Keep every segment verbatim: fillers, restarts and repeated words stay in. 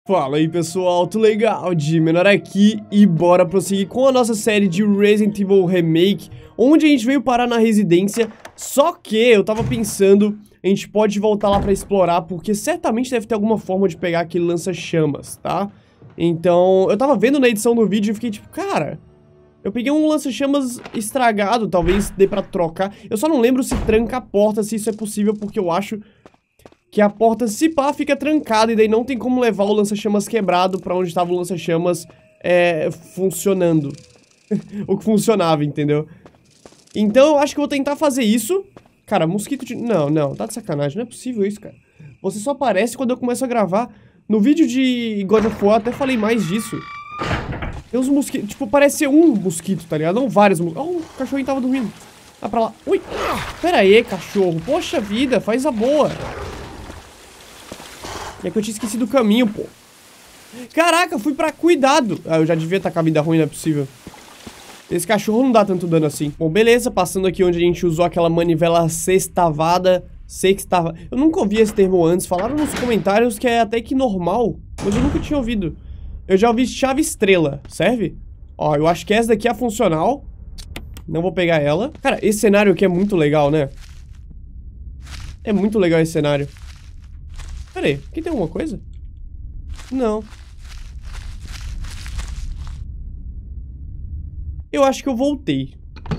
Fala aí pessoal, tudo legal? De Menor aqui e bora prosseguir com a nossa série de Resident Evil Remake, onde a gente veio parar na residência, só que eu tava pensando, a gente pode voltar lá pra explorar, porque certamente deve ter alguma forma de pegar aquele lança-chamas, tá? Então, eu tava vendo na edição do vídeo e fiquei tipo, cara, eu peguei um lança-chamas estragado, talvez dê pra trocar, eu só não lembro se tranca a porta, se isso é possível, porque eu acho que a porta, se pá, fica trancada e daí não tem como levar o lança-chamas quebrado pra onde estava o lança-chamas é, funcionando. O que funcionava, entendeu? Então eu acho que eu vou tentar fazer isso. Cara, mosquito de... Não, não, tá de sacanagem, não é possível isso, cara. Você só aparece quando eu começo a gravar. No vídeo de God of War até falei mais disso. Tem uns mosquitos, tipo, parece ser um mosquito, tá ligado? Não vários mosquitos. Oh, o cachorrinho tava dormindo. Vai pra lá. Ui, pera aí, cachorro. Poxa vida, faz a boa. É que eu tinha esquecido o caminho, pô. Caraca, fui pra cuidado. Ah, eu já devia estar com a vida ruim, não é possível. Esse cachorro não dá tanto dano assim. Bom, beleza, passando aqui onde a gente usou aquela manivela sextavada. Sextava... Eu nunca ouvi esse termo antes. Falaram nos comentários que é até que normal, mas eu nunca tinha ouvido. Eu já ouvi chave estrela, serve? Ó, eu acho que essa daqui é a funcional. Não vou pegar ela. Cara, esse cenário aqui é muito legal, né? É muito legal esse cenário. Pera aí, aqui tem alguma coisa? Não. Eu acho que eu voltei.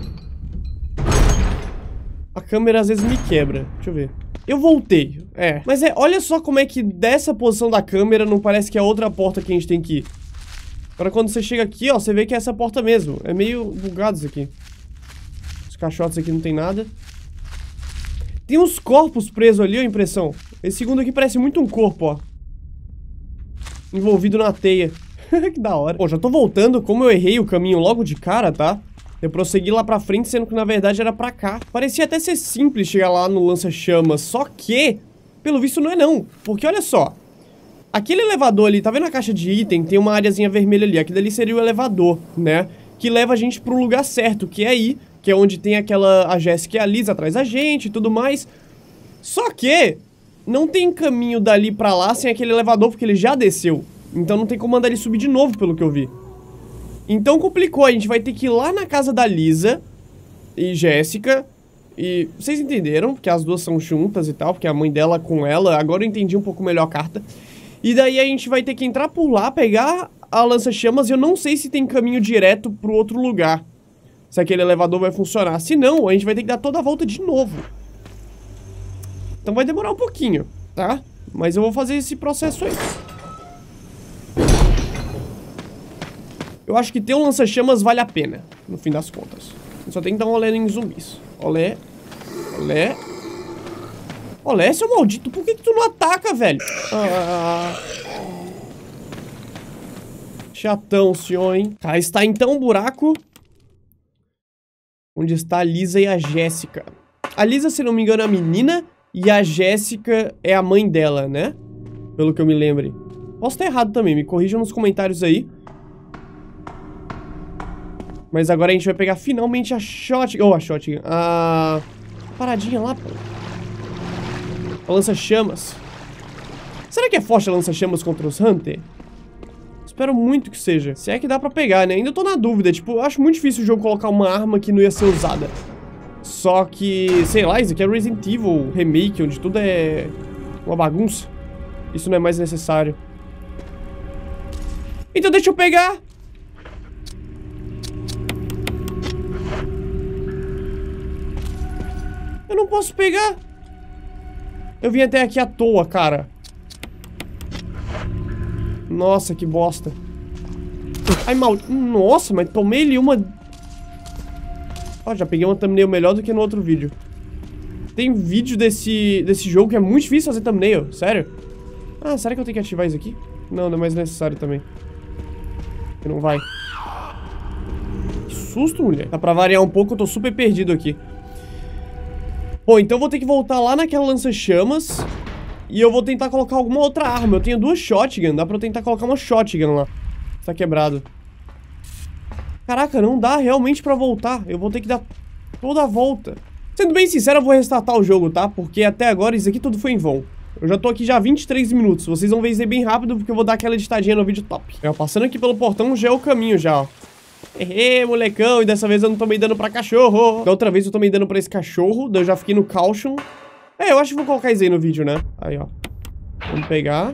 A câmera às vezes me quebra. Deixa eu ver. Eu voltei, é. Mas é, olha só como é que dessa posição da câmera não parece que é outra porta que a gente tem que ir. Agora quando você chega aqui, ó, você vê que é essa porta mesmo. É meio bugado isso aqui. Os caixotes aqui não tem nada. Tem uns corpos presos ali, ó, a impressão. Esse segundo aqui parece muito um corpo, ó. Envolvido na teia. Que da hora. Pô, já tô voltando. Como eu errei o caminho logo de cara, tá? Eu prossegui lá pra frente, sendo que na verdade era pra cá. Parecia até ser simples chegar lá no lança-chamas. Só que, pelo visto, não é não. Porque olha só. Aquele elevador ali, tá vendo a caixa de item? Tem uma areazinha vermelha ali. Aquilo ali seria o elevador, né? Que leva a gente pro lugar certo, que é aí. Que é onde tem aquela... A Jéssica e a Liz atrás da gente e tudo mais. Só que... não tem caminho dali pra lá sem aquele elevador, porque ele já desceu. Então não tem como mandar ele subir de novo, pelo que eu vi. Então complicou, a gente vai ter que ir lá na casa da Lisa e Jéssica. E vocês entenderam, porque as duas são juntas e tal, porque a mãe dela com ela. Agora eu entendi um pouco melhor a carta. E daí a gente vai ter que entrar por lá, pegar a lança-chamas. E eu não sei se tem caminho direto pro outro lugar, se aquele elevador vai funcionar. Se não, a gente vai ter que dar toda a volta de novo. Então vai demorar um pouquinho, tá? Mas eu vou fazer esse processo aí. Eu acho que ter um lança-chamas vale a pena, no fim das contas. Eu só tem que dar um olé em zumbis. Olé. Olé. Olé, seu maldito. Por que que tu não ataca, velho? Ah. Chatão, senhor, hein? Cá está então o buraco onde está a Lisa e a Jéssica. A Lisa, se não me engano, é a menina... E a Jéssica é a mãe dela, né? Pelo que eu me lembre. Posso estar errado também, me corrijam nos comentários aí. Mas agora a gente vai pegar finalmente a shotgun. Oh, a shotgun. A paradinha lá, pô. A lança-chamas. Será que é forte a lança-chamas contra os Hunter? Espero muito que seja. Se é que dá pra pegar, né? Ainda tô na dúvida. Tipo, eu acho muito difícil o jogo colocar uma arma que não ia ser usada. Só que, sei lá, isso aqui é Resident Evil Remake, onde tudo é uma bagunça. Isso não é mais necessário. Então deixa eu pegar. Eu não posso pegar. Eu vim até aqui à toa, cara. Nossa, que bosta. Ai, mal... Nossa, mas tomei ele uma... Ó, já peguei uma thumbnail melhor do que no outro vídeo. Tem vídeo desse, desse jogo que é muito difícil fazer thumbnail, sério. Ah, será que eu tenho que ativar isso aqui? Não, não é mais necessário também. Que não vai. Que susto, mulher. Dá pra variar um pouco, eu tô super perdido aqui. Bom, então eu vou ter que voltar lá naquela lança-chamas. E eu vou tentar colocar alguma outra arma. Eu tenho duas shotgun, dá pra eu tentar colocar uma shotgun lá. Tá quebrado. Caraca, não dá realmente pra voltar. Eu vou ter que dar toda a volta. Sendo bem sincero, eu vou restartar o jogo, tá? Porque até agora isso aqui tudo foi em vão. Eu já tô aqui já há vinte e três minutos. Vocês vão ver isso aí bem rápido, porque eu vou dar aquela editadinha no vídeo top. É, passando aqui pelo portão já é o caminho já, ó. Hehe, molecão, e dessa vez eu não tomei dano pra cachorro. Da outra vez eu tomei dano pra esse cachorro, daí eu já fiquei no caution. É, eu acho que vou colocar isso aí no vídeo, né? Aí, ó. Vamos pegar.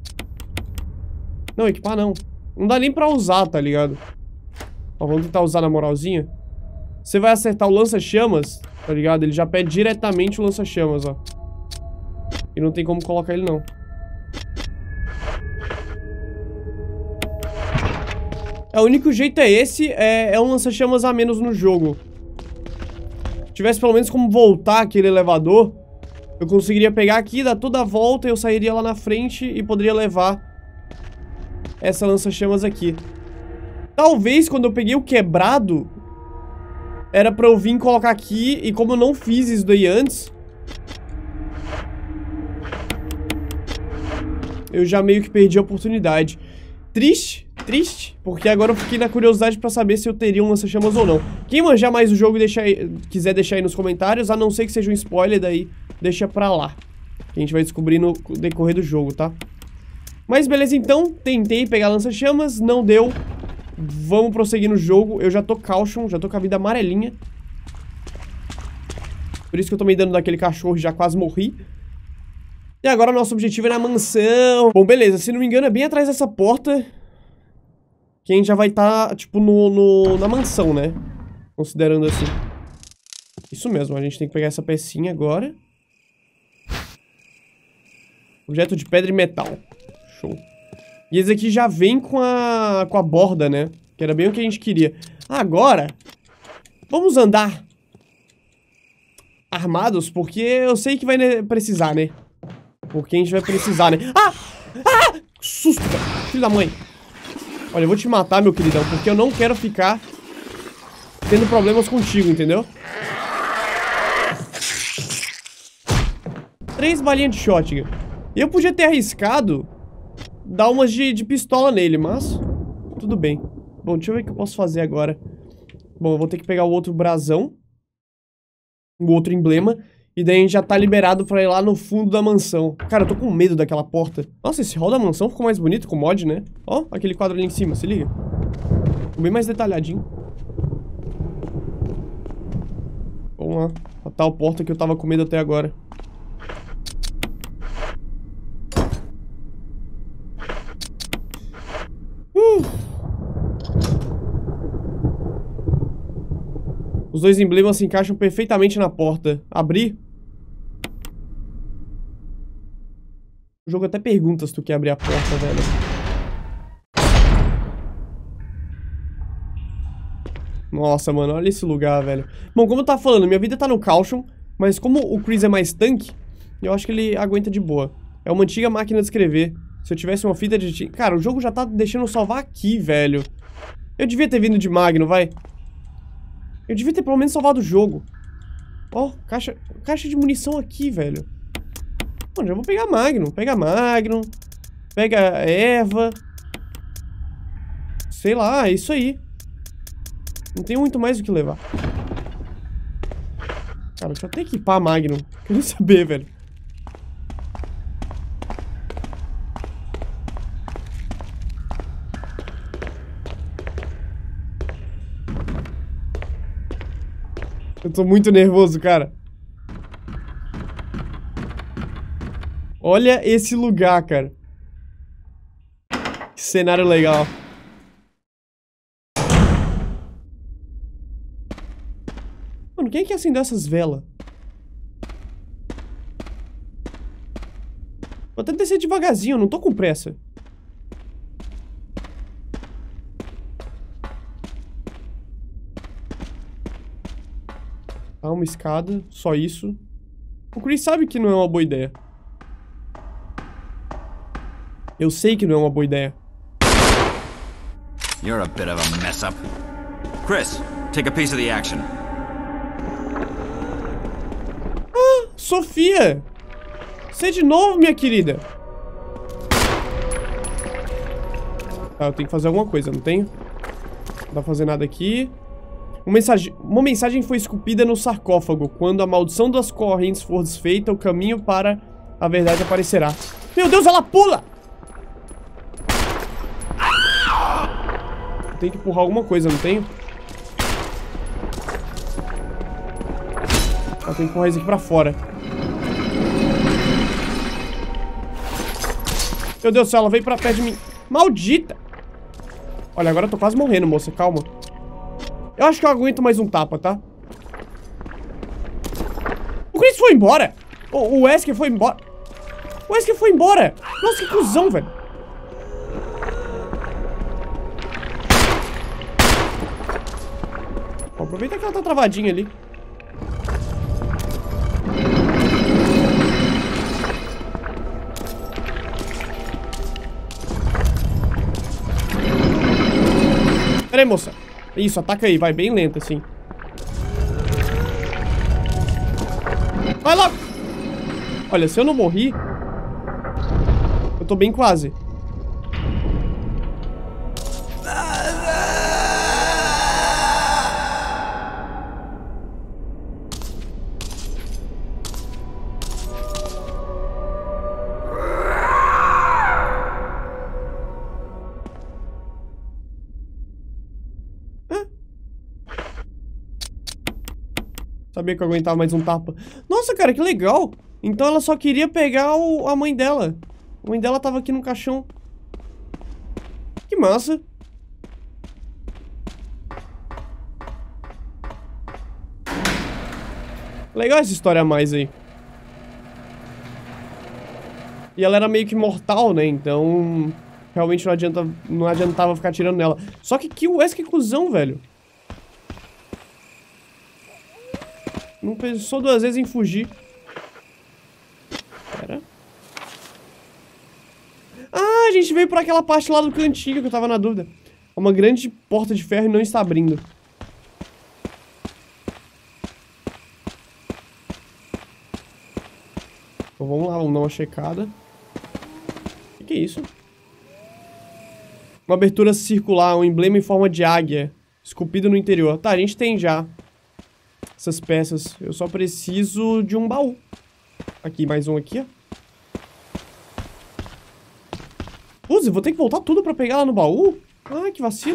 Não, equipar não. Não dá nem pra usar, tá ligado? Ó, vamos tentar usar na moralzinha. Você vai acertar o lança-chamas, tá ligado? Ele já pede diretamente o lança-chamas, ó. E não tem como colocar ele, não. É, o único jeito é esse, é, é um lança-chamas a menos no jogo. Se tivesse pelo menos como voltar aquele elevador, eu conseguiria pegar aqui, dar toda a volta, eu sairia lá na frente e poderia levar essa lança-chamas aqui. Talvez quando eu peguei o quebrado, era pra eu vir colocar aqui, e como eu não fiz isso daí antes, eu já meio que perdi a oportunidade. Triste, triste, porque agora eu fiquei na curiosidade pra saber se eu teria um lança-chamas ou não. Quem manjar mais o jogo e deixar aí, quiser deixar aí nos comentários, a não ser que seja um spoiler, daí deixa pra lá. Que a gente vai descobrir no decorrer do jogo, tá? Mas beleza, então, tentei pegar lança-chamas, não deu. Vamos prosseguir no jogo. Eu já tô caution, já tô com a vida amarelinha. Por isso que eu tomei dano daquele cachorro e já quase morri. E agora o nosso objetivo é na mansão. Bom, beleza, se não me engano é bem atrás dessa porta que a gente já vai estar, tá, tipo, no, no, na mansão, né? Considerando assim. Isso mesmo, a gente tem que pegar essa pecinha agora. Objeto de pedra e metal. Show. E esse aqui já vem com a, com a borda, né? Que era bem o que a gente queria. Agora, vamos andar armados, porque eu sei que vai precisar, né? Porque a gente vai precisar, né? Ah! Ah! Susto, velho. Filho da mãe. Olha, eu vou te matar, meu queridão, porque eu não quero ficar tendo problemas contigo, entendeu? Três balinhas de shotgun. Eu podia ter arriscado dar umas de, de pistola nele, mas tudo bem. Bom, deixa eu ver o que eu posso fazer agora. Bom, eu vou ter que pegar o outro brasão, o outro emblema, e daí a gente já tá liberado pra ir lá no fundo da mansão. Cara, eu tô com medo daquela porta. Nossa, esse hall da mansão ficou mais bonito com o mod, né? Ó, aquele quadro ali em cima, se liga. Ficou bem mais detalhadinho. Vamos lá. A tal porta que eu tava com medo até agora. Uh. Os dois emblemas se encaixam perfeitamente na porta. Abrir? O jogo até pergunta se tu quer abrir a porta, velho. Nossa, mano, olha esse lugar, velho. Bom, como eu tava falando, minha vida tá no caution, mas como o Chris é mais tanque, eu acho que ele aguenta de boa. É uma antiga máquina de escrever. Se eu tivesse uma fita de... Cara, o jogo já tá deixando eu salvar aqui, velho. Eu devia ter vindo de Magno, vai. Eu devia ter pelo menos salvado o jogo. Ó, oh, caixa, caixa de munição aqui, velho. Mano, já vou pegar Magnum. Pega Magnum. Pega Eva. Sei lá, é isso aí. Não tem muito mais o que levar. Cara, deixa eu até equipar a Magnum. Quero saber, velho. Eu tô muito nervoso, cara. Olha esse lugar, cara. Que cenário legal. Mano, quem é que acendeu essas velas? Vou até descer devagarzinho, eu não tô com pressa. Tá, uma escada, só isso. O Chris sabe que não é uma boa ideia. Eu sei que não é uma boa ideia. You're a bit of a mess up. Chris, take a piece of the action. Ah, Sofia! Você de novo, minha querida? Tá, eu tenho que fazer alguma coisa, não tenho? Não dá pra fazer nada aqui. Uma mensagem, uma mensagem foi esculpida no sarcófago. Quando a maldição das correntes for desfeita, o caminho para a verdade aparecerá. Meu Deus, ela pula! Eu tenho que empurrar alguma coisa, não tenho? Eu tenho que empurrar isso aqui pra fora. Meu Deus do céu, ela veio pra perto de mim. Maldita! Olha, agora eu tô quase morrendo, moça. Calma. Eu acho que eu aguento mais um tapa, tá? O Chris foi embora! O, o Wesker foi embora. O Wesker foi embora! Nossa, que cuzão, velho. Ó, aproveita que ela tá travadinha ali. Pera aí, moça. Isso, ataca aí. Vai bem lento, assim. Vai logo! Olha, se eu não morri... Eu tô bem quase. Sabia que eu aguentava mais um tapa. Nossa, cara, que legal. Então ela só queria pegar o, a mãe dela. A mãe dela tava aqui no caixão. Que massa. Legal essa história a mais aí. E ela era meio que mortal, né? Então... Realmente não, adianta, não adiantava ficar tirando nela. Só que que Wesker cuzão, velho. Não pensou duas vezes em fugir. Pera. Ah, a gente veio por aquela parte lá do cantinho que eu tava na dúvida. Uma grande porta de ferro e não está abrindo. Então vamos lá, vamos dar uma checada. O que, que é isso? Uma abertura circular, um emblema em forma de águia. Esculpido no interior. Tá, a gente tem já essas peças. Eu só preciso de um baú. Aqui, mais um aqui, ó. Putz, eu vou ter que voltar tudo pra pegar lá no baú? Ah, que vacilo.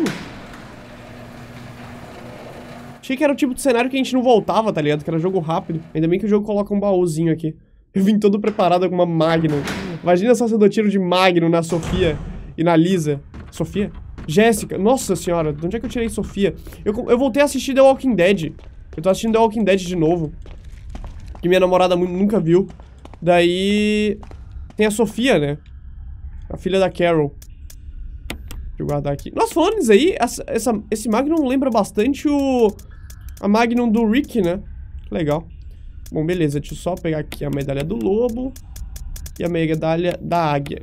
Achei que era o tipo de cenário que a gente não voltava, tá ligado? Que era jogo rápido. Ainda bem que o jogo coloca um baúzinho aqui. Eu vim todo preparado com uma Magnum. Imagina só se eu dou tiro de Magnum na Sofia e na Lisa. Sofia? Jéssica. Nossa senhora, de onde é que eu tirei Sofia? Eu, eu voltei a assistir The Walking Dead. Eu tô assistindo The Walking Dead de novo. Que minha namorada nunca viu. Daí... Tem a Sofia, né? A filha da Carol. Deixa eu guardar aqui. Nossa, falando nisso aí, essa, essa, esse Magnum lembra bastante o... A Magnum do Rick, né? Legal. Bom, beleza. Deixa eu só pegar aqui a medalha do lobo. E a medalha da águia.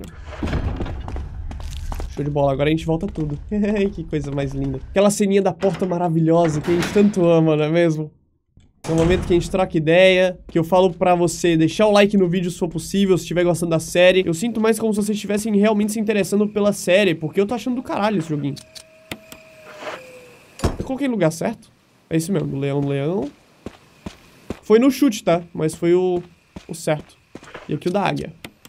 Show de bola. Agora a gente volta tudo. Que coisa mais linda. Aquela ceninha da porta maravilhosa que a gente tanto ama, não é mesmo? É o momento que a gente troca ideia, que eu falo pra você deixar o like no vídeo se for possível, se estiver gostando da série. Eu sinto mais como se vocês estivessem realmente se interessando pela série, porque eu tô achando do caralho esse joguinho. Eu coloquei no lugar certo? É isso mesmo, do leão, leão. Foi no chute, tá? Mas foi o, o certo. E aqui o da águia.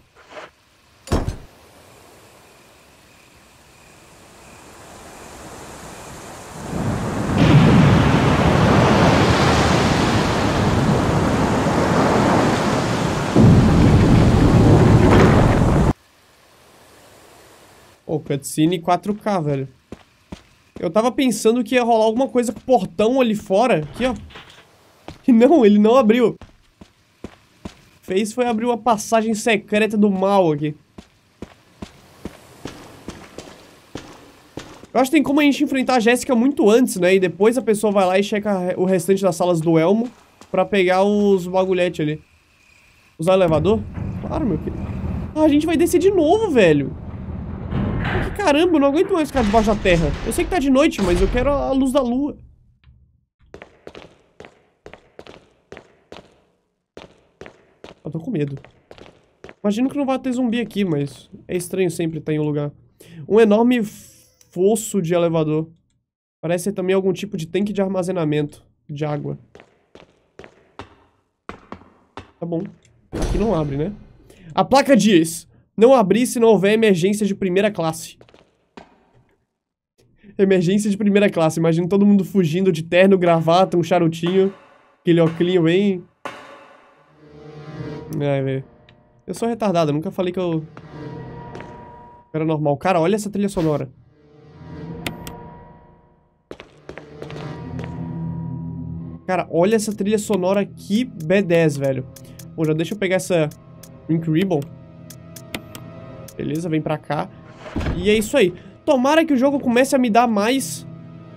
Pô, cutscene quatro K, velho. Eu tava pensando que ia rolar alguma coisa com o portão ali fora. Aqui, ó. E não, ele não abriu. Fez foi abrir uma passagem secreta do mal aqui. Eu acho que tem como a gente enfrentar a Jéssica muito antes, né? E depois a pessoa vai lá e checa o restante das salas do Elmo pra pegar os bagulhetes ali. Usar o elevador? Claro, meu querido. Ah, a gente vai descer de novo, velho. Que caramba, eu não aguento mais ficar debaixo da terra. Eu sei que tá de noite, mas eu quero a luz da lua. Eu tô com medo. Imagino que não vai ter zumbi aqui, mas é estranho sempre estar em um lugar. Um enorme fosso de elevador. Parece ser também algum tipo de tanque de armazenamento de água. Tá bom. Aqui não abre, né? A placa diz: não abrir se não houver emergência de primeira classe. Emergência de primeira classe. Imagina todo mundo fugindo de terno, gravata, um charutinho. Aquele óculinho bem... Ai, velho. Eu sou retardado, eu nunca falei que eu... Era normal. Cara, olha essa trilha sonora. Cara, olha essa trilha sonora, que B dez, velho. Bom, já deixa eu pegar essa Ink Ribbon. Beleza, vem pra cá. E é isso aí. Tomara que o jogo comece a me dar mais...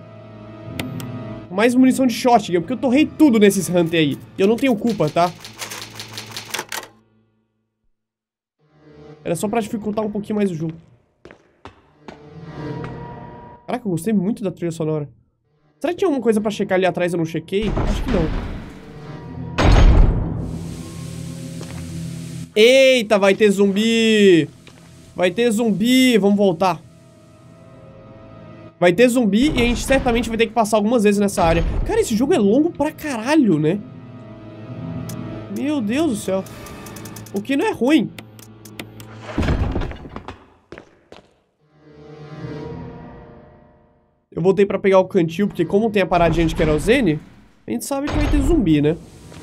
Mais munição de shotgun, porque eu torrei tudo nesses Hunter aí. E eu não tenho culpa, tá? Era só pra dificultar um pouquinho mais o jogo. Caraca, eu gostei muito da trilha sonora. Será que tinha alguma coisa pra checar ali atrás e eu não chequei? Acho que não. Eita, vai ter zumbi! Vai ter zumbi! Vamos voltar. Vai ter zumbi e a gente certamente vai ter que passar algumas vezes nessa área. Cara, esse jogo é longo pra caralho, né? Meu Deus do céu. O que não é ruim. Eu voltei pra pegar o cantil, porque como tem a paradinha de querosene, a gente sabe que vai ter zumbi, né?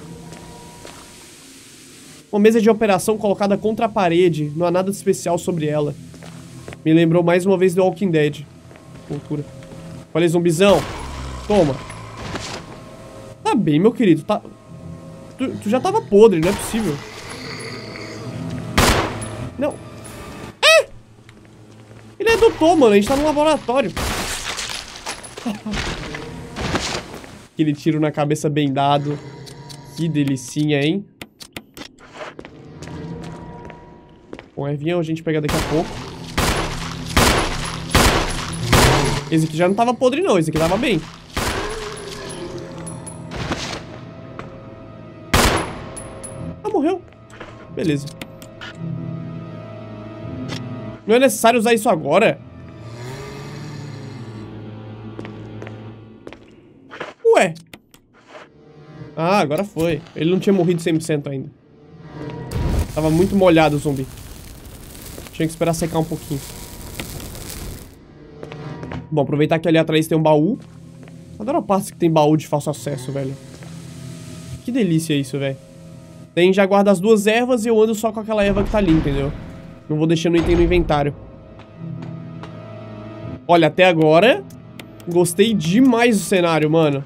Uma mesa de operação colocada contra a parede. Não há nada de especial sobre ela. Me lembrou mais uma vez do Walking Dead. Loucura. Falei, zumbizão. Toma. Tá bem, meu querido. Tá... Tu, tu já tava podre, não é possível. Não. É! Ele é doutor, mano. A gente tá no laboratório. Aquele tiro na cabeça bem dado. Que delicinha, hein? Bom, ervinha a gente pega daqui a pouco. Esse aqui já não tava podre, não. Esse aqui tava bem. Ah, morreu. Beleza. Não é necessário usar isso agora? Ué. Ah, agora foi. Ele não tinha morrido cem por cento ainda. Tava muito molhado o zumbi. Tinha que esperar secar um pouquinho. Bom, aproveitar que ali atrás tem um baú. Adoro a parte que tem baú de fácil acesso, velho. Que delícia isso, velho. Tem já guarda as duas ervas e eu ando só com aquela erva que tá ali, entendeu? Não vou deixando item no inventário. Olha, até agora gostei demais do cenário, mano.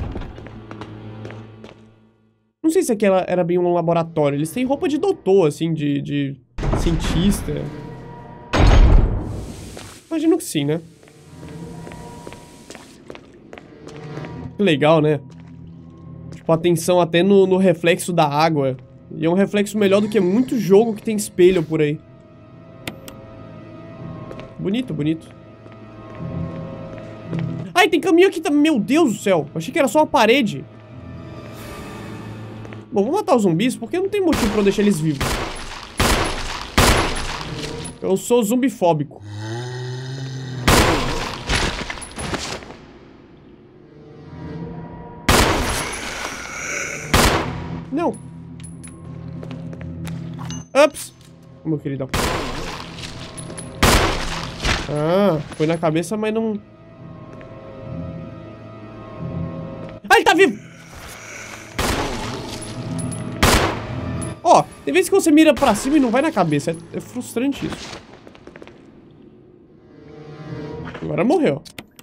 Não sei se aqui era, era bem um laboratório. Eles têm roupa de doutor, assim, de, de cientista. Imagino que sim, né? Que legal, né? Tipo, atenção até no, no reflexo da água. E é um reflexo melhor do que muito jogo que tem espelho por aí. Bonito, bonito. Ai, tem caminho aqui também. Meu Deus do céu. Achei que era só uma parede. Bom, vou matar os zumbis porque não tem motivo pra eu deixar eles vivos. Eu sou zumbifóbico. Não. Ups. Meu queridão. Ah, foi na cabeça, mas não... Ah, ele tá vivo! Ó, tem vezes que você mira pra cima e não vai na cabeça. É, é frustrante isso. Agora morreu.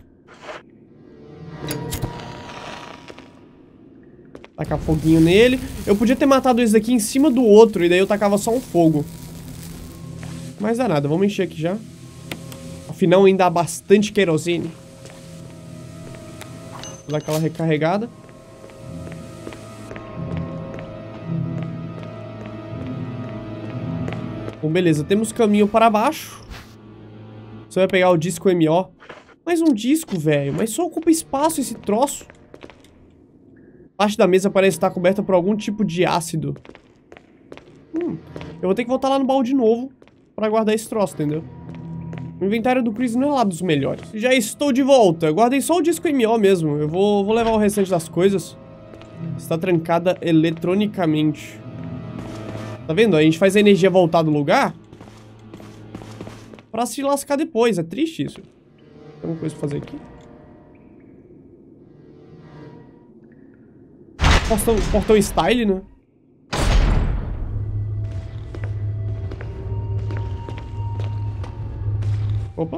Tacar foguinho nele. Eu podia ter matado esse daqui em cima do outro e daí eu tacava só um fogo. Mas dá nada, vamos encher aqui já. Afinal ainda há bastante querosene. Vou dar aquela recarregada. Bom, beleza, temos caminho para baixo. Você vai pegar o disco M O. Mais um disco, velho. Mas só ocupa espaço esse troço. Parte da mesa parece estar coberta por algum tipo de ácido. Hum, eu vou ter que voltar lá no baú de novo pra guardar esse troço, entendeu? O inventário do Chris não é lá dos melhores. Já estou de volta. Guardei só o disco M O mesmo. Eu vou, vou levar o restante das coisas. Está trancada eletronicamente. Tá vendo? A gente faz a energia voltar do lugar pra se lascar depois. É triste isso. Tem alguma coisa pra fazer aqui? Portão, portão style, né? Opa.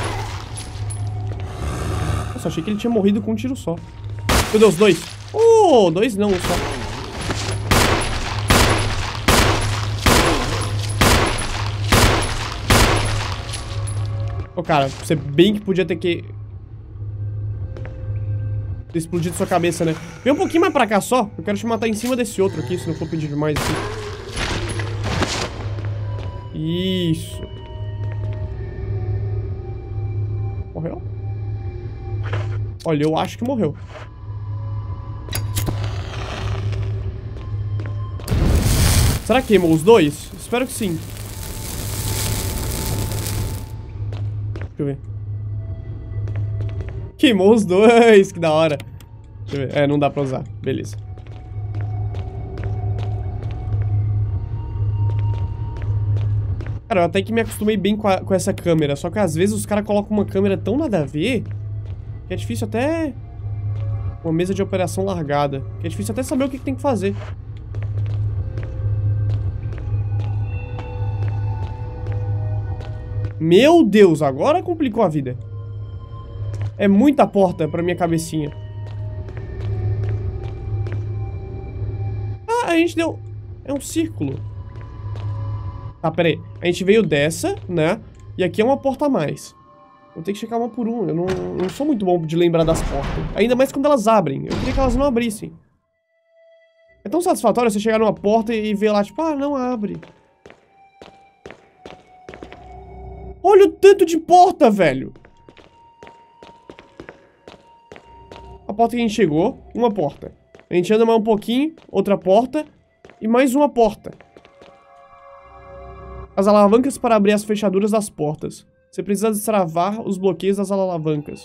Nossa, achei que ele tinha morrido com um tiro só. Meu Deus, dois. Oh, dois não, só. Ô, oh, cara, você bem que podia ter que... ter explodido sua cabeça, né? Vem um pouquinho mais pra cá só. Eu quero te matar em cima desse outro aqui, se não for pedir demais aqui. Isso. Morreu? Olha, eu acho que morreu. Será que queimou os dois? Espero que sim. Deixa eu ver. Queimou os dois, que da hora. Deixa eu ver. É, não dá pra usar. Beleza. Cara, eu até que me acostumei bem com, a, com essa câmera. Só que às vezes os caras colocam uma câmera tão nada a ver que é difícil até... Uma mesa de operação largada. Que é difícil até saber o que, que tem que fazer. Meu Deus, agora complicou a vida. É muita porta pra minha cabecinha. Ah, a gente deu... É um círculo. Tá, pera aí. A gente veio dessa, né? E aqui é uma porta a mais. Vou ter que checar uma por uma. Eu não, não sou muito bom de lembrar das portas. Ainda mais quando elas abrem. Eu queria que elas não abrissem. É tão satisfatório você chegar numa porta e ver lá, tipo, ah, não abre. Olha o tanto de porta, velho. A porta que a gente chegou, uma porta. A gente anda mais um pouquinho, outra porta e mais uma porta. As alavancas para abrir as fechaduras das portas. Você precisa destravar os bloqueios das alavancas.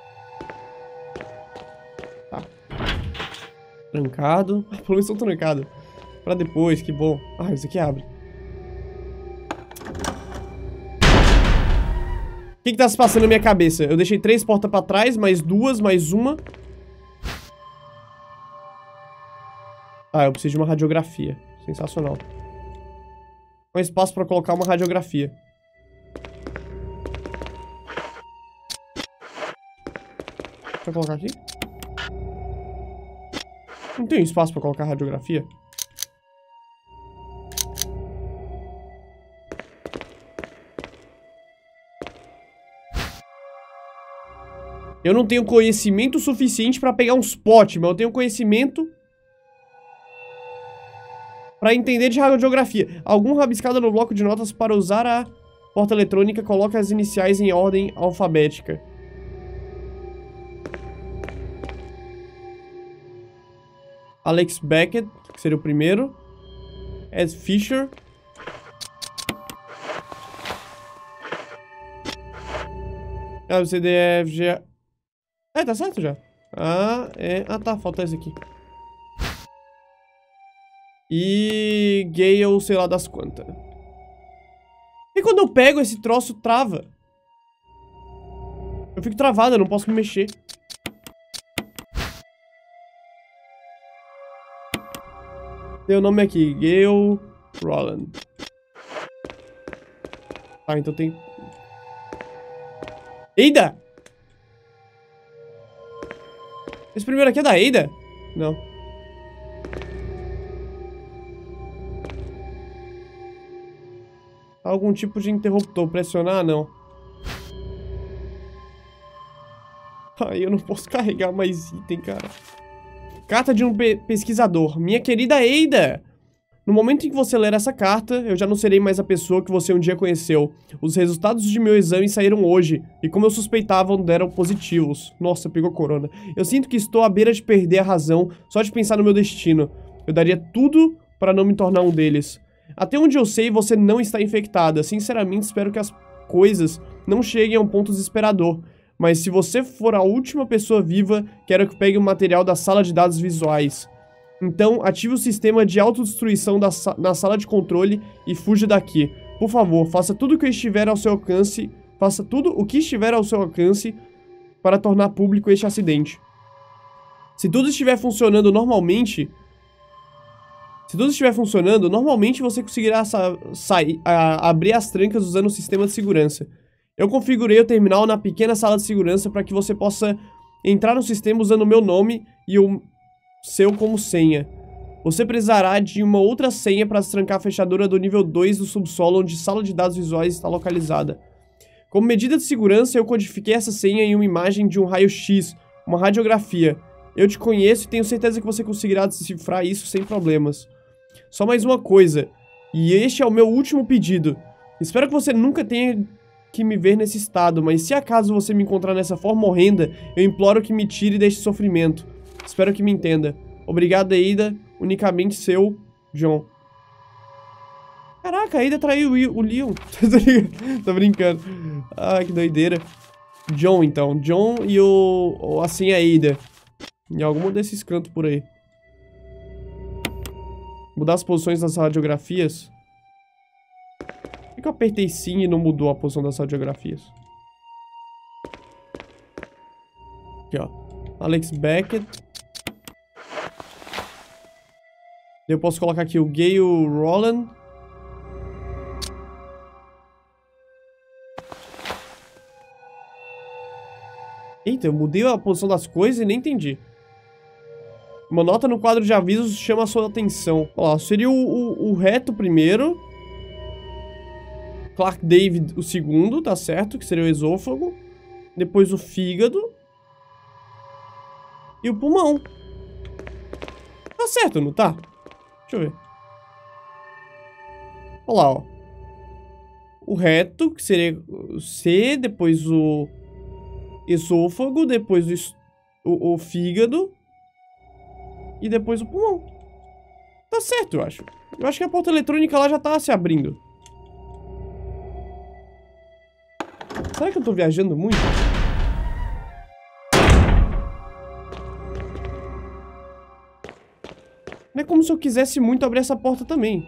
Tá. Trancado. Ah, pelo menos estão trancados. Pra depois, que bom. Ah, isso aqui abre. O que que tá se passando na minha cabeça? Eu deixei três portas pra trás, mais duas, mais uma. Ah, eu preciso de uma radiografia. Sensacional. Um espaço pra colocar uma radiografia. Deixa eu colocar aqui. Não tem espaço pra colocar radiografia? Eu não tenho conhecimento suficiente pra pegar uns potes, mas eu tenho conhecimento pra entender de radiografia. Algum rabiscado no bloco de notas para usar a porta eletrônica, coloca as iniciais em ordem alfabética. Alex Beckett, que seria o primeiro. Ed Fisher. A, B, C, D, E, F, G, A... É, tá certo já. Ah, é... Ah, tá, falta esse aqui. E... Gale, sei lá das quantas. E quando eu pego, esse troço trava. Eu fico travado, eu não posso me mexer. Tem o nome aqui, Gale Roland. Ah, então tem... Eida! Esse primeiro aqui é da Eida? Não. Algum tipo de interruptor. Pressionar? Não. Ai, eu não posso carregar mais item, cara. Carta de um pe pesquisador. Minha querida Eida! No momento em que você ler essa carta, eu já não serei mais a pessoa que você um dia conheceu. Os resultados de meu exame saíram hoje, e como eu suspeitava, deram positivos. Nossa, pegou corona. Eu sinto que estou à beira de perder a razão só de pensar no meu destino. Eu daria tudo para não me tornar um deles. Até onde eu sei, você não está infectada. Sinceramente, espero que as coisas não cheguem a um ponto desesperador. Mas se você for a última pessoa viva, quero que pegue o material da sala de dados visuais. Então, ative o sistema de autodestruição da sa na sala de controle e fuja daqui. Por favor, faça tudo o que estiver ao seu alcance, faça tudo o que estiver ao seu alcance para tornar público este acidente. Se tudo estiver funcionando normalmente, se tudo estiver funcionando, normalmente você conseguirá sa sair, a, abrir as trancas usando o sistema de segurança. Eu configurei o terminal na pequena sala de segurança para que você possa entrar no sistema usando o meu nome e o seu como senha. Você precisará de uma outra senha para trancar a fechadura do nível dois do subsolo, onde a sala de dados visuais está localizada. Como medida de segurança, eu codifiquei essa senha em uma imagem de um raio-x, uma radiografia. Eu te conheço e tenho certeza que você conseguirá decifrar isso sem problemas. Só mais uma coisa, e este é o meu último pedido. Espero que você nunca tenha que me ver nesse estado, mas se acaso você me encontrar nessa forma horrenda, eu imploro que me tire deste sofrimento. Espero que me entenda. Obrigado, Ada. Unicamente seu, John. Caraca, a Ada traiu o Leon. Tô brincando. Ah, que doideira. John, então. John e o... assim, a Ada. Em algum desses cantos por aí. Mudar as posições das radiografias. Por que eu apertei sim e não mudou a posição das radiografias? Aqui, ó. Alex Beckett. Eu posso colocar aqui o Gale Roland. Eita, eu mudei a posição das coisas e nem entendi. Uma nota no quadro de avisos chama a sua atenção. Ó, seria o, o, o reto primeiro. Clark David o segundo, tá certo? Que seria o esôfago. Depois o fígado. E o pulmão. Tá certo, não tá? Deixa eu ver. Olha lá, ó. O reto, que seria o C, depois o esôfago, depois o, o, o fígado. E depois o pulmão. Tá certo, eu acho. Eu acho que a porta eletrônica lá já tá se abrindo. Será que eu tô viajando muito? Não é como se eu quisesse muito abrir essa porta também.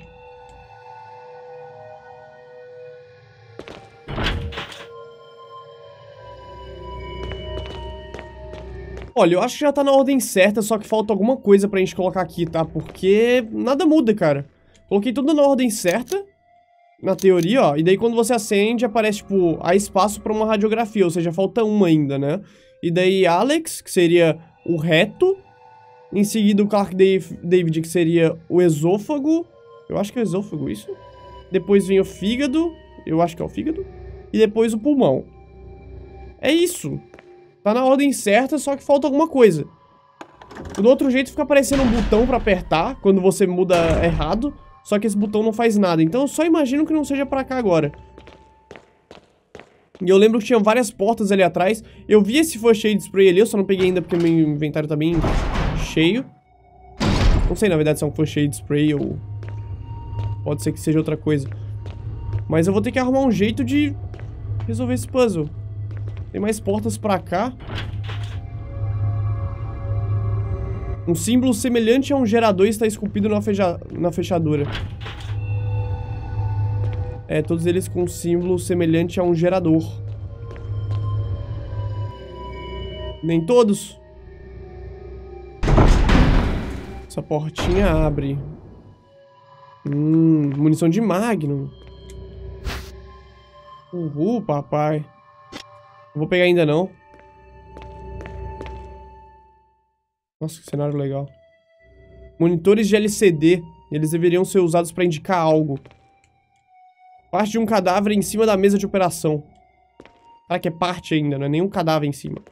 Olha, eu acho que já tá na ordem certa, só que falta alguma coisa pra gente colocar aqui, tá? Porque nada muda, cara. Coloquei tudo na ordem certa, na teoria, ó. E daí quando você acende, aparece, tipo, há espaço pra uma radiografia, ou seja, falta uma ainda, né? E daí Alex, que seria o reto. Em seguida o Clark David, que seria o esôfago. Eu acho que é o esôfago, isso. Depois vem o fígado. Eu acho que é o fígado. E depois o pulmão. É isso. Tá na ordem certa, só que falta alguma coisa. Do outro jeito fica aparecendo um botão pra apertar quando você muda errado. Só que esse botão não faz nada. Então eu só imagino que não seja pra cá agora. E eu lembro que tinha várias portas ali atrás. Eu vi esse first aid spray ali, eu só não peguei ainda porque meu inventário tá bem cheio. Não sei na verdade se é um first aid spray ou... pode ser que seja outra coisa. Mas eu vou ter que arrumar um jeito de resolver esse puzzle. Tem mais portas pra cá. Um símbolo semelhante a um gerador está esculpido na, fecha... na fechadura. É, todos eles com um símbolo semelhante a um gerador. Nem todos. Essa portinha abre. Hum, munição de Magnum. Uhul, papai. Não vou pegar ainda não. Nossa, que cenário legal. Monitores de L C D. Eles deveriam ser usados para indicar algo. Parte de um cadáver em cima da mesa de operação. Será que é parte ainda? Não é nenhum cadáver em cima.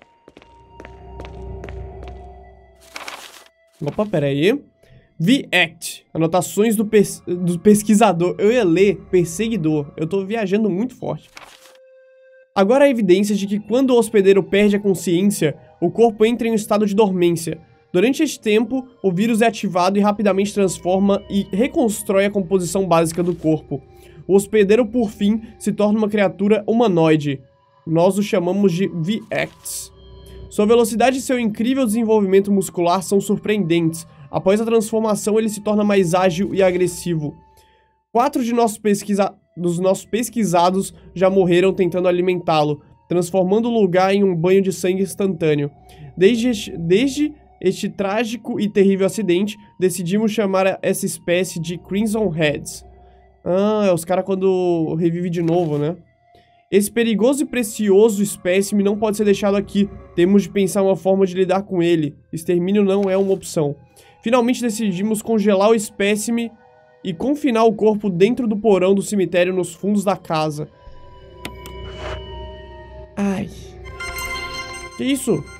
Opa, pera aí. V-Act. Anotações do, pes do pesquisador. Eu ia ler perseguidor. Eu tô viajando muito forte. Agora há evidências de que quando o hospedeiro perde a consciência, o corpo entra em um estado de dormência. Durante este tempo, o vírus é ativado e rapidamente transforma e reconstrói a composição básica do corpo. O hospedeiro, por fim, se torna uma criatura humanoide. Nós o chamamos de V-Acts. Sua velocidade e seu incrível desenvolvimento muscular são surpreendentes. Após a transformação, ele se torna mais ágil e agressivo. Quatro de nossos pesquisa... dos nossos pesquisados já morreram tentando alimentá-lo, transformando o lugar em um banho de sangue instantâneo. Desde este... Desde este trágico e terrível acidente, decidimos chamar essa espécie de Crimson Heads. Ah, é os caras quando revive de novo, né? Esse perigoso e precioso espécime não pode ser deixado aqui. Temos de pensar uma forma de lidar com ele. Extermínio não é uma opção. Finalmente decidimos congelar o espécime e confinar o corpo dentro do porão do cemitério nos fundos da casa. Ai. Que isso?